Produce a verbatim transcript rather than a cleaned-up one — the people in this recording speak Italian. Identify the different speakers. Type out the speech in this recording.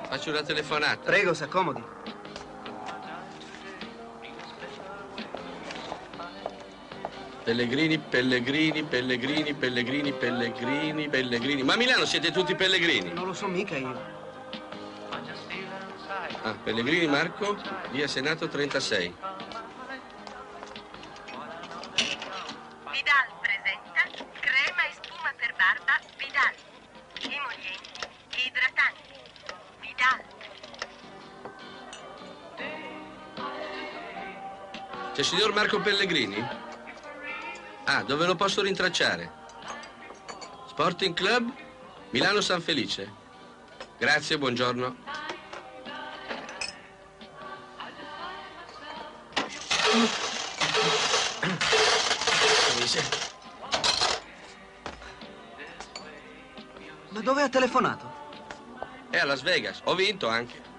Speaker 1: Faccio una telefonata.
Speaker 2: Prego, s'accomodi.
Speaker 1: Pellegrini, Pellegrini, Pellegrini, Pellegrini, Pellegrini, Pellegrini. Ma a Milano siete tutti Pellegrini?
Speaker 2: Non lo so mica io.
Speaker 1: Ah, Pellegrini Marco, via Senato trentasei.
Speaker 3: Vidal presenta crema e spuma per barba Vidal. Emolienti, idratanti. Vidal.
Speaker 1: C'è il signor Marco Pellegrini? Ah, dove lo posso rintracciare? Sporting Club, Milano San Felice. Grazie, buongiorno.
Speaker 2: Ma dove ha telefonato?
Speaker 1: È a Las Vegas, ho vinto anche.